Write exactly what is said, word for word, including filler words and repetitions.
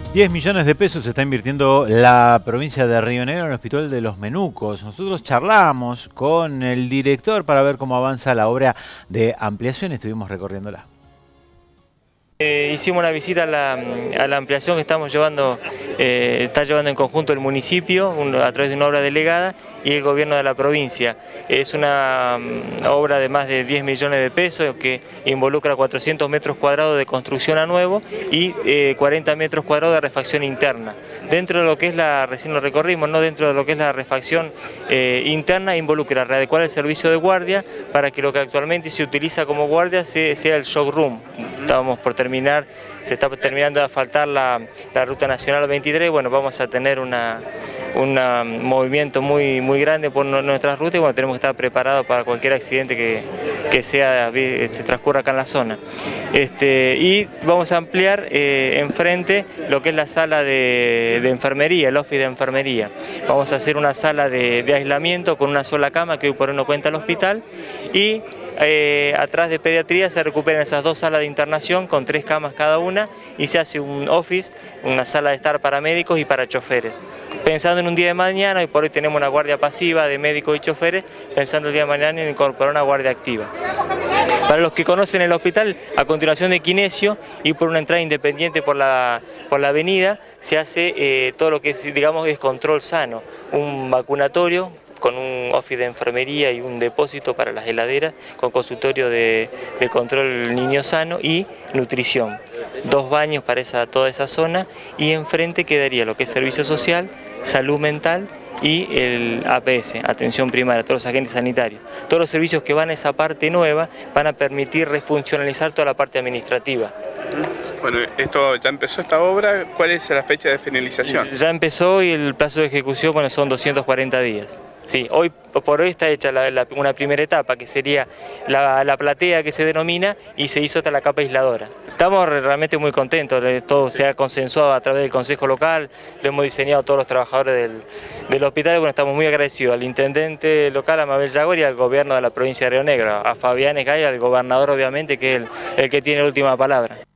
diez millones de pesos está invirtiendo la provincia de Río Negro en el Hospital de los Menucos. Nosotros charlamos con el director para ver cómo avanza la obra de ampliación y estuvimos recorriéndola. Eh, hicimos una visita a la, a la ampliación que estamos llevando, eh, está llevando en conjunto el municipio un, a través de una obra delegada y el gobierno de la provincia. Es una um, obra de más de diez millones de pesos que involucra cuatrocientos metros cuadrados de construcción a nuevo y eh, cuarenta metros cuadrados de refacción interna. Dentro de lo que es la, recién lo recorrimos, ¿no? Dentro de lo que es la refacción eh, interna involucra readecuar el servicio de guardia para que lo que actualmente se utiliza como guardia sea, sea el shock room. Estábamos por terminar, se está terminando de asfaltar la, la ruta nacional veintitrés, bueno, vamos a tener una, una, un movimiento muy, muy grande por nuestras rutas y bueno, tenemos que estar preparados para cualquier accidente que, que sea, se transcurra acá en la zona. Este, y vamos a ampliar eh, enfrente lo que es la sala de, de enfermería, el office de enfermería. Vamos a hacer una sala de, de aislamiento con una sola cama que hoy por hoy no cuenta el hospital y Eh, atrás de pediatría se recuperan esas dos salas de internación con tres camas cada una y se hace un office, una sala de estar para médicos y para choferes. Pensando en un día de mañana, y por hoy tenemos una guardia pasiva de médicos y choferes, pensando el día de mañana en incorporar una guardia activa. Para los que conocen el hospital, a continuación de Kinesio y por una entrada independiente por la, por la avenida, se hace eh, todo lo que es, digamos, es control sano, un vacunatorio con un office de enfermería y un depósito para las heladeras, con consultorio de, de control niño sano y nutrición. Dos baños para esa, toda esa zona y enfrente quedaría lo que es servicio social, salud mental y el A P S, atención primaria, todos los agentes sanitarios. Todos los servicios que van a esa parte nueva van a permitir refuncionalizar toda la parte administrativa. Bueno, esto ya empezó esta obra, ¿cuál es la fecha de finalización? Ya empezó y el plazo de ejecución, bueno, son doscientos cuarenta días. Sí, hoy por hoy está hecha la, la, una primera etapa, que sería la, la platea que se denomina, y se hizo hasta la capa aisladora. Estamos realmente muy contentos, todo se ha consensuado a través del Consejo Local, lo hemos diseñado todos los trabajadores del, del hospital, y bueno, estamos muy agradecidos al intendente local, a Mabel Yagor, y al gobierno de la provincia de Río Negro, a Fabián Esgay, al gobernador obviamente, que es el, el que tiene la última palabra.